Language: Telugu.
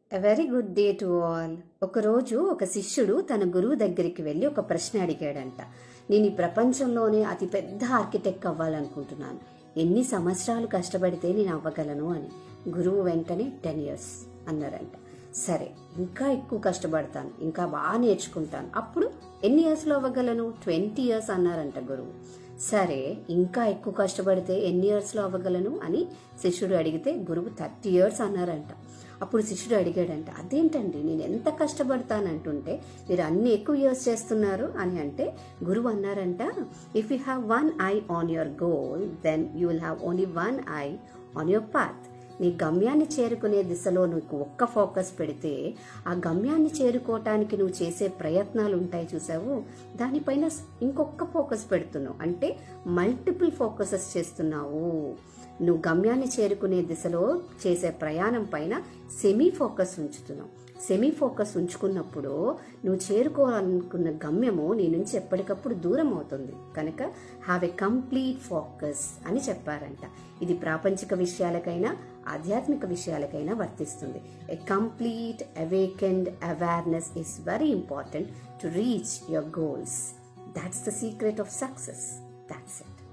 A very good day to all. ఒకరోజు ఒక శిష్యుడు తన గురువు దగ్గరికి వెళ్ళి ఒక ప్రశ్న అడిగాడంట. నేను ఈ ప్రపంచంలోనే అతి పెద్ద ఆర్కిటెక్ట్ అవ్వాలనుకుంటున్నాను. ఎన్ని సంవత్సరాలు కష్టపడితే నేను అవ్వగలను అని. గురువు వెంటనే 10 years అన్నారంట. సరే, ఇంకా ఎక్కువ కష్టపడతాను, ఇంకా బాగా నేర్చుకుంటాను, అప్పుడు ఎన్ని ఇయర్స్లో అవ్వగలను? 20 years అన్నారంట గురువు. సరే, ఇంకా ఎక్కువ కష్టపడితే ఎన్ని ఇయర్స్లో అవ్వగలను అని శిష్యుడు అడిగితే గురువు 30 years అన్నారంట. అప్పుడు శిష్యుడు అడిగాడంట, అదేంటండి నేను ఎంత కష్టపడతానంటుంటే మీరు అన్ని ఎక్కువ ఇయర్స్ చేస్తున్నారు అని. అంటే గురువు అన్నారంట, if you have 1 eye on your goal then you will have only 1 eye on your path. నీ గమ్యాన్ని చేరుకునే దిశలో నువ్వు ఒక్క ఫోకస్ పెడితే ఆ గమ్యాన్ని చేరుకోవటానికి నువ్వు చేసే ప్రయత్నాలు ఉంటాయి చూసావు, దానిపైన ఇంకొక ఫోకస్ పెడుతున్నావు. అంటే మల్టిపుల్ ఫోకసెస్ చేస్తున్నావు. నువ్వు గమ్యాన్ని చేరుకునే దిశలో చేసే ప్రయాణం పైన సెమీ ఫోకస్ ఉంచుతున్నావు. సెమీ ఫోకస్ ఉంచుకున్నప్పుడు నువ్వు చేరుకోవాలనుకున్న గమ్యము నీ నుంచి ఎప్పటికప్పుడు దూరం అవుతుంది. కనుక హ్యావ్ ఎ కంప్లీట్ ఫోకస్ అని చెప్పారంట. ఇది ప్రాపంచిక విషయాలకైనా ఆధ్యాత్మిక విషయాలకైనా వర్తిస్తుంది. A complete awakened awareness is very important to reach your goals. That's the secret of success. That's it.